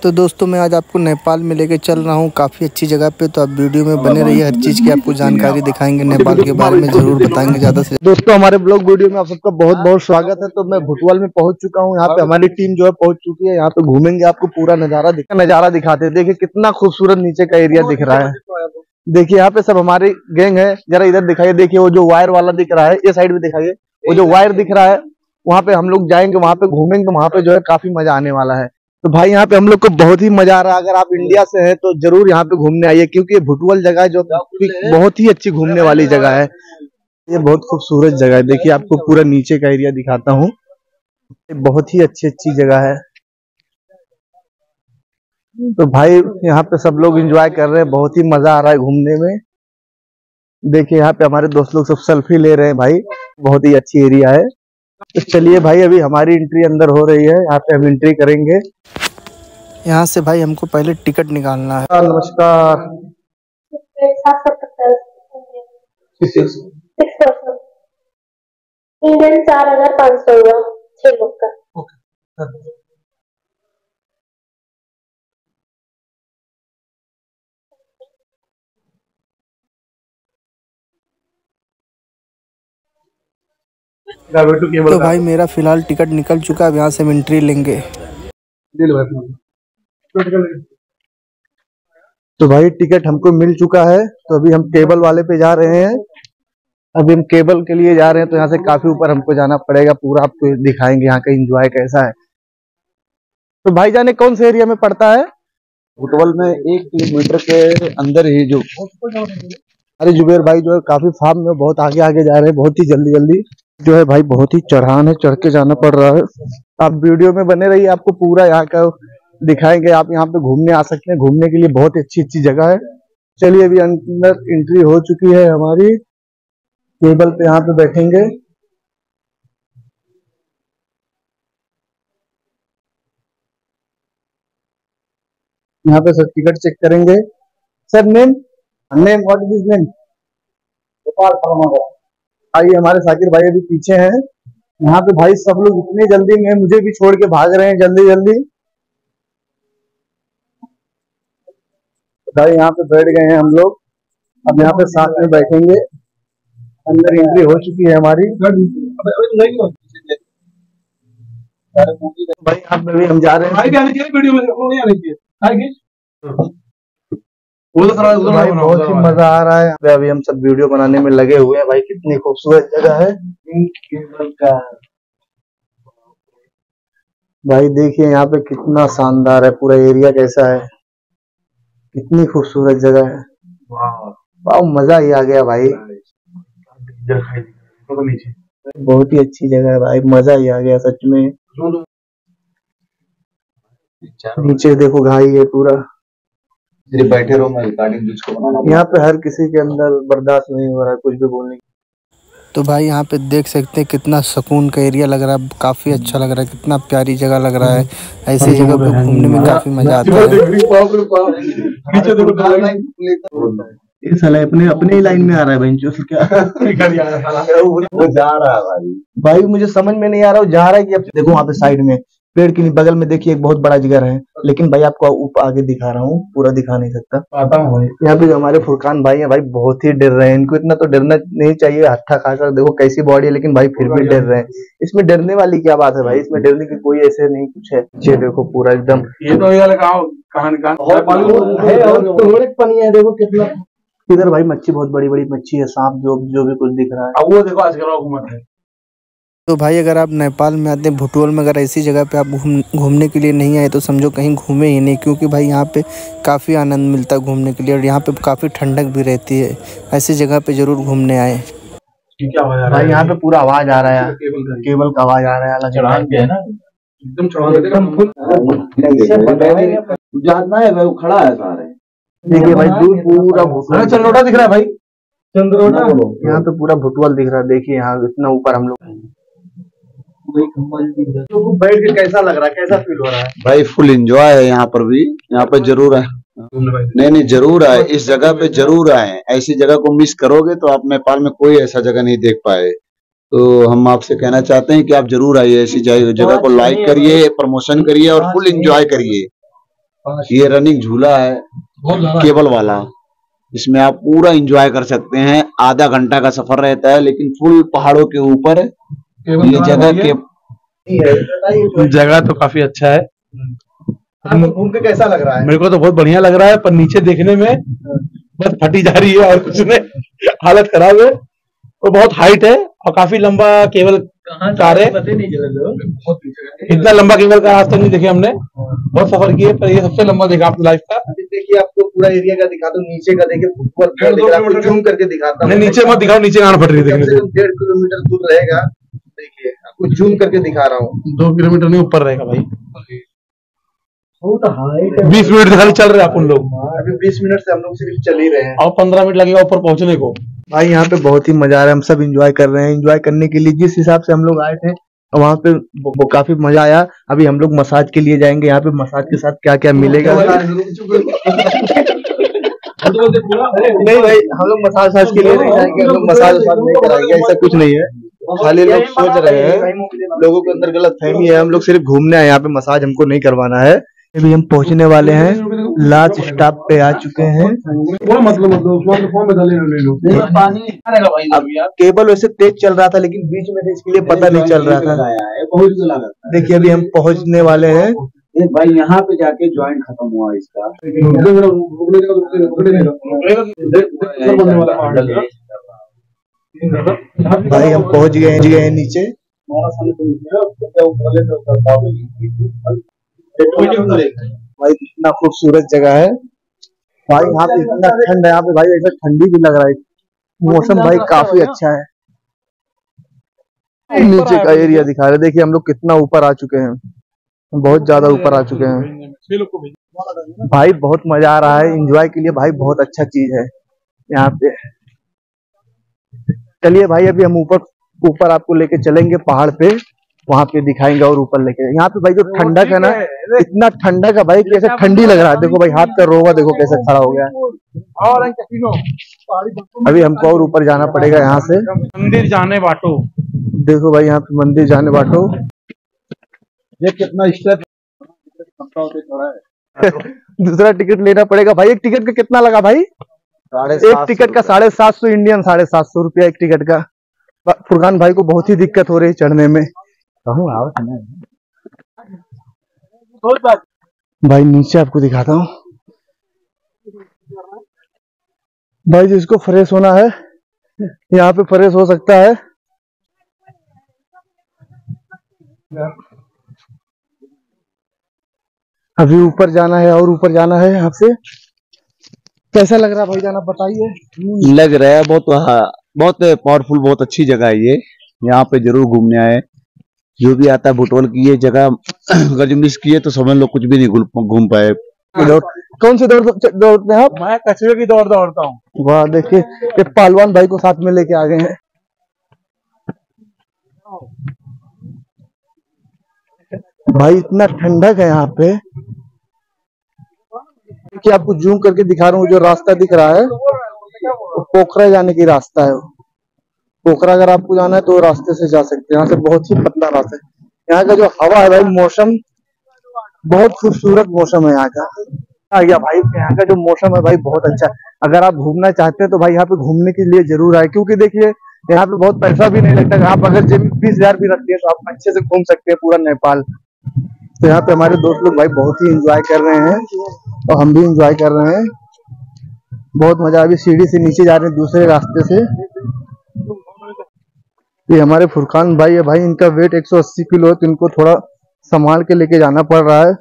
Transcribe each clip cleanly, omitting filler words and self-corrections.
तो दोस्तों मैं आज आपको नेपाल में लेके चल रहा हूँ काफ़ी अच्छी जगह पे। तो आप वीडियो में बने रहिए, हर चीज़ की आपको जानकारी दिखाएंगे, नेपाल के बारे में ज़रूर बताएंगे ज़्यादा से। दोस्तों हमारे ब्लॉग वीडियो में आप सबका बहुत बहुत स्वागत है। तो मैं भुटवल में पहुंच चुका हूं। यहाँ पे हमारी टीम जो है पहुंच चुकी है। यहाँ पे घूमेंगे, आपको पूरा नजारा दिखाते हैं। देखिए कितना खूबसूरत नीचे का एरिया दिख रहा है। देखिए यहाँ पे सब हमारी गैंग है। जरा इधर दिखाइए, देखिए वो जो वायर वाला दिख रहा है, ये साइड में दिखाइए, वो जो वायर दिख रहा है वहाँ पे हम लोग जाएंगे, वहाँ पे घूमेंगे, वहाँ पे जो है काफी मजा आने वाला है। तो भाई यहाँ पे हम लोग को बहुत ही मजा आ रहा है। अगर आप इंडिया से हैं तो जरूर यहाँ पे घूमने आइए, क्योंकि ये भुटवल जगह है जो बहुत ही अच्छी घूमने वाली जगह है। ये बहुत खूबसूरत जगह है। देखिए आपको पूरा नीचे का एरिया दिखाता हूँ। बहुत ही अच्छी जगह है। तो भाई यहाँ पे सब लोग एंजॉय कर रहे हैं, बहुत ही मजा आ रहा है घूमने में। देखिए यहाँ पे हमारे दोस्त लोग सब सेल्फी ले रहे हैं। भाई बहुत ही अच्छी एरिया है। तो चलिए भाई, अभी हमारी एंट्री अंदर हो रही है। यहाँ पे हम एंट्री करेंगे। यहाँ से भाई हमको पहले टिकट निकालना है। नमस्कार। 4,500 हुआ 6 लोग का। तो भाई मेरा फिलहाल टिकट निकल चुका है। अब यहाँ से हम एंट्री लेंगे। तो भाई टिकट हमको मिल चुका है। तो अभी हम केबल वाले पे जा रहे हैं। अभी हम केबल के लिए जा रहे हैं। तो यहाँ से काफी ऊपर हमको जाना पड़ेगा। पूरा आपको दिखाएंगे यहाँ का एंजॉय कैसा है। तो भाई जाने कौन से एरिया में पड़ता है? भुटवल में 1 किलोमीटर के अंदर ही जो अरे जुबेर भाई जो है काफी फार्म में बहुत आगे जा रहे हैं। बहुत ही जल्दी जो है भाई, बहुत ही चढ़ान है, चढ़ के जाना पड़ रहा है। आप वीडियो में बने रहिए, आपको पूरा यहाँ का दिखाएंगे। आप यहाँ पे घूमने आ सकते हैं। घूमने के लिए बहुत अच्छी जगह है। चलिए अभी अंदर एंट्री हो चुकी है हमारी। टेबल पे यहाँ पे बैठेंगे। यहाँ पे सर टिकट चेक करेंगे। Sir name what is his name? Gopal Parmar. आइए, हमारे साकिर भाई अभी पीछे हैं। यहाँ पे भाई सब लोग इतनी जल्दी में मुझे भी छोड़ के भाग रहे हैं जल्दी। भाई यहाँ पे बैठ गए हैं हम लोग। अब यहाँ पे साथ में बैठेंगे। अंदर एंट्री हो चुकी है हमारी। भाई यहाँ पे भी हम जा रहे हैं। भाई बहुत ही मजा आ रहा है। अभी हम सब वीडियो बनाने में लगे हुए हैं। भाई कितनी खूबसूरत जगह है। भाई देखिए यहाँ पे कितना शानदार है, पूरा एरिया कैसा है, कितनी खूबसूरत जगह है। वाह, मजा ही आ गया भाई। बहुत ही अच्छी जगह है भाई, मजा ही आ गया सच में। नीचे देखो घाई है पूरा। बैठे रहो, मैं रिकॉर्डिंग जिसको बनाना। यहाँ पे हर किसी के अंदर बर्दाश्त नहीं हो रहा है कुछ भी बोलने की। तो भाई यहाँ पे देख सकते हैं कितना सुकून का एरिया लग रहा है, काफ़ी अच्छा लग रहा है, कितना प्यारी जगह लग रहा है। ऐसी जगह पे घूमने में काफ़ी मजा आता है। ये साला अपने ही लाइन में आ रहा है भाई। क्या जा रहा है भाई मुझे समझ में नहीं आ रहा है जा रहा है कि। अब देखो वहाँ पे साइड में पेड़ के बगल में देखिए एक बहुत बड़ा जगह है, लेकिन भाई आपको आगे दिखा रहा हूँ, पूरा दिखा नहीं सकता। आता हूँ भाई। यहाँ पे जो हमारे फुरकान भाई हैं भाई, बहुत ही डर रहे हैं। इनको इतना तो डरना नहीं चाहिए। हट्ठा खाकर देखो कैसी बॉडी है, लेकिन भाई फिर भी डर रहे हैं। इसमें डरने वाली क्या बात है भाई? इसमें डरने की कोई ऐसे नहीं कुछ है। ये देखो पूरा एकदम ये तो पानी है। देखो कितना इधर भाई मच्छी, बहुत बड़ी मच्छी है, सांप जो भी कुछ दिख रहा है। अब वो देखो आज घूमत है। तो भाई अगर आप नेपाल में आते हैं, भुटवल में अगर ऐसी जगह पे आप घूमने के लिए नहीं आए तो समझो कहीं घूमे ही नहीं, क्योंकि भाई यहाँ पे काफ़ी आनंद मिलता है घूमने के लिए, और यहाँ पे काफ़ी ठंडक भी रहती है। ऐसी जगह पे जरूर घूमने आए। भाई यहाँ पे पूरा आवाज आ रहा है, केबल का आवाज आ रहा है, जानना है भाई, वो खड़ा है सारे। देखिए भाई दूर पूरा चंद्रोटा दिख रहा है भाई, चंद्रोटा। यहाँ पे पूरा भुटवल दिख रहा है। देखिए यहाँ इतना ऊपर हम लोग तो बैठ के कैसा लग रहा है, कैसा फील हो रहा है? भाई फुल एंजॉय है यहाँ पर भी। यहाँ पे जरूर है, नहीं जरूर आए, इस जगह पे जरूर आए। ऐसी जगह को मिस करोगे तो आप नेपाल में कोई ऐसा जगह नहीं देख पाए। तो हम आपसे कहना चाहते हैं कि आप जरूर आइए, ऐसी जगह को लाइक करिए, प्रमोशन करिए और फुल एंजॉय करिए। ये रनिंग झूला है केबल वाला, इसमें आप पूरा एंजॉय कर सकते हैं। आधा घंटा का सफर रहता है, लेकिन फुल पहाड़ों के ऊपर ये जगह तो काफी अच्छा है। घूम के कैसा लग रहा है? मेरे को तो बहुत बढ़िया लग रहा है, पर नीचे देखने में बस फटी जा रही है और कुछ नहीं, हालत खराब है। और बहुत हाइट है और काफी लंबा केबल कार है। इतना लंबा केबल कार आज तक नहीं देखे हमने, बहुत सफर किए, पर ये सबसे लंबा देखा आपने लाइफ का। देखिए आपको पूरा एरिया का दिखाता हूँ, नीचे का देखिए, जूम करके दिखाता हूँ। नीचे मत दिखाओ, नीचे गांड फट रही है देखने से। 1.5 किलोमीटर दूर रहेगा, देखिए आपको जूम करके दिखा रहा हूँ। 2 किलोमीटर नहीं ऊपर रहेगा भाई। 20 मिनट से खाली चल रहे हैं अपन लोग, अभी 20 मिनट से हम लोग सिर्फ चल ही रहे हैं और 15 मिनट लगेगा ऊपर पहुंचने को। भाई यहाँ पे बहुत ही मजा आ रहा है, हम सब एंजॉय कर रहे हैं। एंजॉय करने के लिए जिस हिसाब से हम लोग आए थे वहाँ पे वो काफी मजा आया। अभी हम लोग मसाज के लिए जाएंगे, यहाँ पे मसाज के साथ क्या क्या मिलेगा नहीं भाई, हम लोग मसाज के लिए नहीं जाएंगे, हम लोग मसाज नहीं कराएंगे, ऐसा कुछ नहीं है। खाली लोग सोच रहे हैं, लोगों के अंदर गलत फहमी है, हम लोग सिर्फ घूमने आए, यहाँ पे मसाज हमको नहीं करवाना है। अभी हम पहुंचने वाले हैं, लास्ट स्टॉप पे आ चुके हैं। अब केबल वैसे तेज चल रहा था, लेकिन बीच में इसके लिए पता नहीं चल रहा था। देखिए अभी हम पहुंचने वाले हैं भाई, यहाँ पे जाके ज्वाइंट खत्म हुआ इसका। भाई हम पहुंच गए हैं नीचे। भाई इतना खूबसूरत जगह है भाई, यहाँ पे इतना ठंड है, यहाँ पे भाई ऐसा ठंडी भी लग रहा है। मौसम भाई काफी अच्छा है। नीचे का एरिया दिखा रहे, देखिए हम लोग कितना ऊपर आ चुके हैं, बहुत ज्यादा ऊपर आ चुके हैं। भाई बहुत मजा आ रहा है, एंजॉय के लिए भाई बहुत अच्छा चीज है यहाँ पे। चलिए भाई अभी हम ऊपर आपको लेके चलेंगे पहाड़ पे, वहां पे दिखाएंगे और ऊपर लेके। यहाँ पे भाई जो ठंडक है ना, इतना ठंडक है भाई, कैसे ठंडी लग रहा है। देखो भाई हाथ का रोवा देखो कैसे खड़ा हो गया। अभी हमको और ऊपर जाना पड़ेगा यहाँ से, मंदिर जाने बाटो। देखो भाई यहाँ पे मंदिर जाने बाटो। ये कितना स्टेप दूसरा टिकट लेना पड़ेगा भाई। एक टिकट का कितना लगा भाई? एक टिकट का 750 इंडियन, 750 रुपया एक टिकट का। फुरकान भाई को बहुत ही दिक्कत हो रही है चढ़ने में। भाई नीचे आपको दिखाता हूँ भाई, जिसको फ्रेश होना है यहाँ पे फ्रेश हो सकता है। अभी ऊपर जाना है और ऊपर जाना है। यहाँ से कैसा लग रहा है भाई जाना, बताइए। लग रहा है बहुत पावरफुल, बहुत अच्छी जगह है ये। यहाँ पे जरूर घूमने आए, जो भी आता है भुटवल की ये जगह अगर जो मिस किए तो समझ लो कुछ भी नहीं घूम पाए। कौन सी दौड़ते हैं आप? मैं कचरे की दौड़ दौड़ता हूँ। वाह, देखिए ये पहलवान भाई को साथ में लेके आ गए हैं। भाई इतना ठंडक है यहाँ पे कि आपको जूम करके दिखा रहा हूँ। जो रास्ता दिख रहा है वो पोखरा जाने की रास्ता है। पोखरा अगर आपको जाना है तो रास्ते से जा सकते हैं, यहाँ से बहुत ही पतला रास्ता है। यहाँ का जो हवा है भाई, मौसम बहुत खूबसूरत मौसम है यहाँ का। आ गया भाई, यहाँ का जो मौसम है भाई बहुत अच्छा है। अगर आप घूमना चाहते हैं तो भाई यहाँ पे घूमने के लिए जरूर आए, क्योंकि देखिए यहाँ पे बहुत पैसा भी नहीं लगता। आप अगर जेब में 20,000 भी रखते हैं तो आप अच्छे से घूम सकते हैं पूरा नेपाल। तो यहाँ पे हमारे दोस्त लोग भाई बहुत ही एंजॉय कर रहे हैं और हम भी एंजॉय कर रहे हैं, बहुत मजा। अभी सीढ़ी से नीचे जा रहे हैं दूसरे रास्ते से। ये हमारे फुरकान भाई है भाई, इनका वेट 180 किलो है, तो इनको थोड़ा संभाल के लेके जाना पड़ रहा है।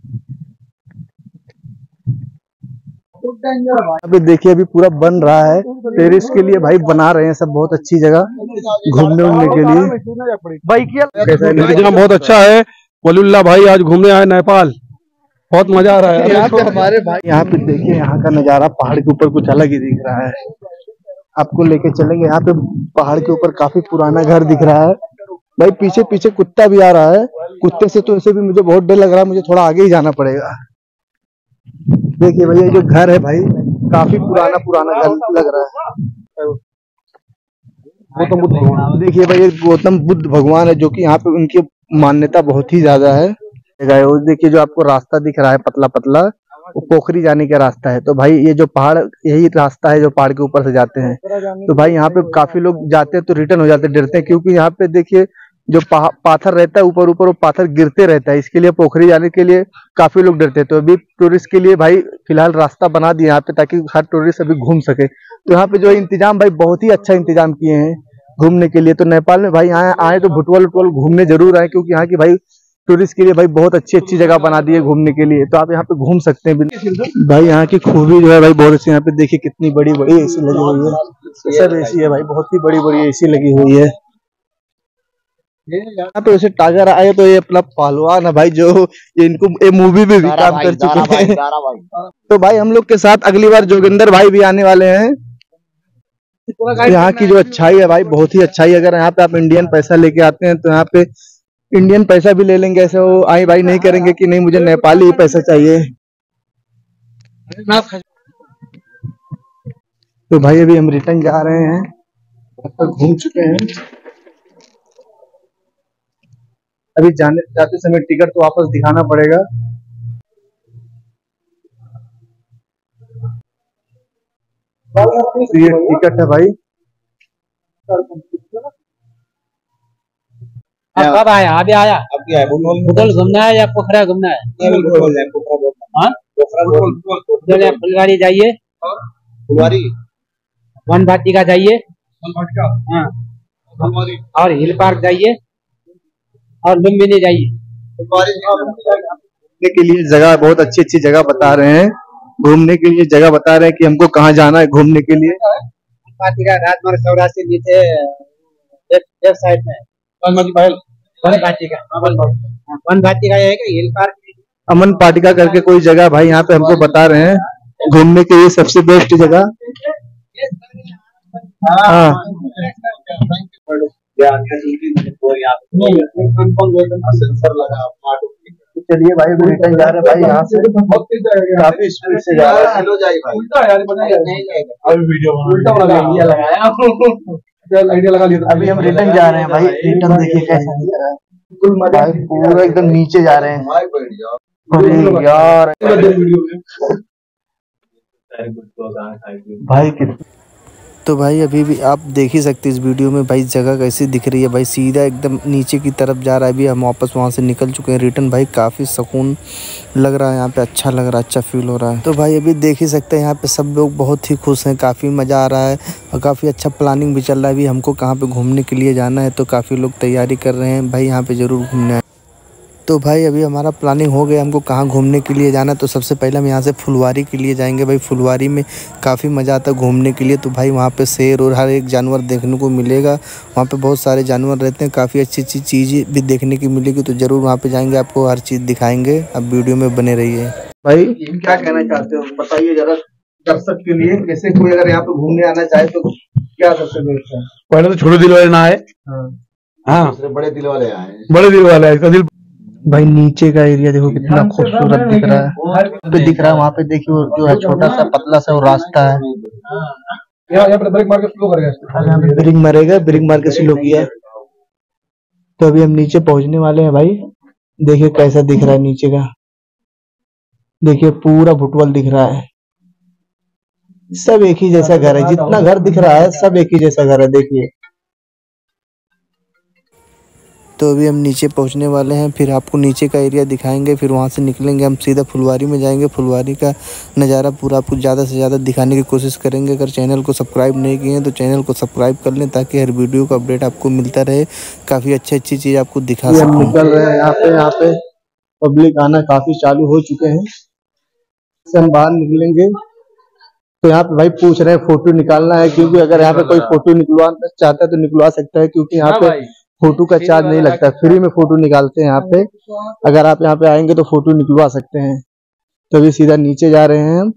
अभी देखिए अभी पूरा बन रहा है, टेरिस के लिए भाई बना रहे हैं सब, बहुत अच्छी जगह घूमने उमने के लिए। भाई जगह बहुत अच्छा है। वलीउल्लाह भाई आज घूमने आए नेपाल, बहुत मजा आ रहा है। यहाँ पे हमारे भाई, यहाँ पे देखिए यहाँ का नजारा पहाड़ के ऊपर कुछ अलग ही दिख रहा है। आपको लेके चलेंगे। यहाँ पे पहाड़ के ऊपर काफी पुराना घर दिख रहा है भाई। पीछे पीछे कुत्ता भी आ रहा है, कुत्ते से तो ऐसे भी मुझे बहुत डर लग रहा है, मुझे थोड़ा आगे ही जाना पड़ेगा। देखिए भैया ये जो घर है भाई काफी पुराना घर लग रहा है। गौतम बुद्ध भगवान, देखिए भाई ये गौतम बुद्ध भगवान है, जो कि यहाँ पे उनकी मान्यता बहुत ही ज्यादा है। वो देखिए जो आपको रास्ता दिख रहा है पतला पतला, वो पोखरी जाने का रास्ता है। तो भाई ये जो पहाड़, यही रास्ता है जो पहाड़ के ऊपर से जाते हैं। तो भाई यहाँ पे काफी लोग जाते हैं तो रिटर्न हो जाते हैं, डरते हैं, क्योंकि यहाँ पे देखिए जो पाथर रहता है ऊपर ऊपर, वो पाथर गिरते रहता है, इसके लिए पोखरी जाने के लिए काफी लोग डरते हैं। तो अभी टूरिस्ट के लिए भाई फिलहाल रास्ता बना दिया यहाँ पे, ताकि हर टूरिस्ट अभी घूम सके। तो यहाँ पे जो इंतजाम भाई बहुत ही अच्छा इंतजाम किए हैं घूमने के लिए। तो नेपाल में भाई आए तो भुटवल घूमने जरूर आए, क्योंकि यहाँ की भाई टूरिस्ट के लिए भाई बहुत अच्छी अच्छी जगह बना दी है घूमने के लिए। तो आप यहाँ पे घूम सकते हैं भाई। यहाँ की खूबी जो है भाई बहुत अच्छी, यहाँ पे देखिए कितनी बड़ी बड़ी एसी लगी हुई है, सब एसी है भाई, बहुत ही बड़ी बड़ी एसी लगी हुई है। यहाँ पे वैसे टाइगर आए तो ये अपना पहलवान है भाई, जो इनको ये मूवी में भी काम कर चुके हैं। तो भाई हम लोग के साथ अगली बार जोगिंदर भाई भी आने वाले हैं। यहाँ की जो अच्छाई है भाई बहुत ही अच्छाई। अगर यहाँ पे आप इंडियन पैसा लेके आते हैं तो यहाँ पे इंडियन पैसा भी ले लेंगे, ऐसे वो आई भाई नहीं करेंगे कि नहीं मुझे नेपाली ही पैसा चाहिए। तो भाई अभी हम रिटर्न जा रहे हैं, घूम चुके हैं। अभी जाते समय टिकट तो वापस दिखाना पड़ेगा। ये टिकट है भाई। कब आया? अभी आया? अभी आया। भुटवल घूमना है या पोखरा घूमना है? फुलवारी जाइए, फुलवारी वन भाटिका जाइए, और हिल पार्क जाइए, और लुम्बिनी जाइए। घूमने के लिए जगह बहुत अच्छी अच्छी जगह बता रहे हैं, घूमने के लिए जगह बता रहे हैं कि हमको कहाँ जाना है घूमने के लिए। राजमार्ग 84 नीचे लेफ्ट साइड में वन भाटिका हिल पार्क, अमन पाटिका करके कोई जगह भाई यहाँ पे हमको बता रहे हैं घूमने के लिए सबसे बेस्ट जगह। हाँ चलिए भाई अभी रिटर्न जा रहे हैं भाई, यहाँ से काफी स्पीड से जा रहे हैं। अभी हम रिटर्न जा रहे हैं भाई, रिटर्न देखिए कैसा दिख रहा है भाई, पूरा एकदम नीचे जा रहे हैं। अरे यार भाई तो भाई अभी भी आप देख ही सकते हैं इस वीडियो में भाई जगह कैसी दिख रही है भाई, सीधा एकदम नीचे की तरफ जा रहा है। अभी हम वापस वहाँ से निकल चुके हैं रिटर्न। भाई काफ़ी सुकून लग रहा है यहाँ पे, अच्छा लग रहा है, अच्छा फील हो रहा है। तो भाई अभी देख ही सकते हैं यहाँ पे सब लोग बहुत ही खुश हैं, काफ़ी मज़ा आ रहा है और काफ़ी अच्छा प्लानिंग भी चल रहा है। अभी हमको कहाँ पर घूमने के लिए जाना है तो काफ़ी लोग तैयारी कर रहे हैं भाई, यहाँ पर ज़रूर घूमना है। तो भाई अभी हमारा प्लानिंग हो गया हमको कहाँ घूमने के लिए जाना। तो सबसे पहले हम यहाँ से फुलवारी के लिए जाएंगे भाई। फुलवारी में काफ़ी मज़ा आता है घूमने के लिए। तो भाई वहाँ पे शेर और हर एक जानवर देखने को मिलेगा, वहाँ पे बहुत सारे जानवर रहते हैं, काफ़ी अच्छी अच्छी चीज़ें भी देखने की मिलेगी। तो ज़रूर वहाँ पे जाएंगे, आपको हर चीज़ दिखाएंगे, अब वीडियो में बने रहिए। भाई क्या कहना चाहते हो बताइए जरा दर्शक के लिए, जैसे कोई अगर यहाँ पे घूमने आना चाहे तो क्या सबसे बेस्ट है? पहले तो छोटे दिल वाले ना आए, हाँ बड़े दिल वाले आए, बड़े दिल वाले आए। दिल भाई नीचे का एरिया देखो कितना खूबसूरत दिख रहा है, पे दिख रहा है वहाँ पे देखिए जो है छोटा सा पतला सा वो रास्ता है, यहाँ पे ब्रेक मार के स्लो करेगा, यहाँ पे ब्रेक मारेगा, ब्रेक मार के स्लो किया। तो अभी हम नीचे पहुंचने वाले हैं भाई, देखिए कैसा दिख रहा है नीचे का, देखिए पूरा भुटवल दिख रहा है, सब एक ही जैसा घर है, जितना घर दिख रहा है सब एक ही जैसा घर है देखिए। तो अभी हम नीचे पहुंचने वाले हैं, फिर आपको नीचे का एरिया दिखाएंगे, फिर वहां से निकलेंगे हम सीधा फुलवारी में जाएंगे। फुलवारी का नज़ारा पूरा आपको ज़्यादा से ज़्यादा दिखाने की कोशिश करेंगे। अगर चैनल को सब्सक्राइब नहीं किए हैं तो चैनल को सब्सक्राइब कर लें, ताकि हर वीडियो का अपडेट आपको मिलता रहे, काफ़ी अच्छी चीज़ आपको दिखा सकते हैं। निकल रहे हैं यहाँ पे पब्लिक आना काफ़ी चालू हो चुके हैं, से हम बाहर निकलेंगे। तो यहाँ पे भाई पूछ रहे हैं फोटो निकालना है, क्योंकि अगर यहाँ पे कोई फोटो निकलवाना चाहता है तो निकलवा सकता है, क्योंकि यहाँ पे फोटो का चार्ज नहीं लगता, फ्री में फोटो निकालते हैं यहाँ पे। अगर आप यहाँ पे आएंगे तो फोटो निकलवा सकते हैं। तो अभी सीधा नीचे जा रहे हैं हम।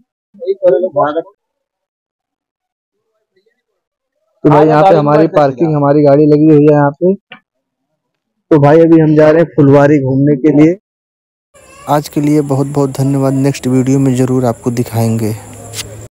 तो भाई यहाँ पे हमारी पार्किंग, हमारी गाड़ी लगी हुई है यहाँ पे। तो भाई अभी हम जा रहे हैं फुलवारी घूमने के लिए। आज के लिए बहुत बहुत धन्यवाद, नेक्स्ट वीडियो में ज़रूर आपको दिखाएंगे।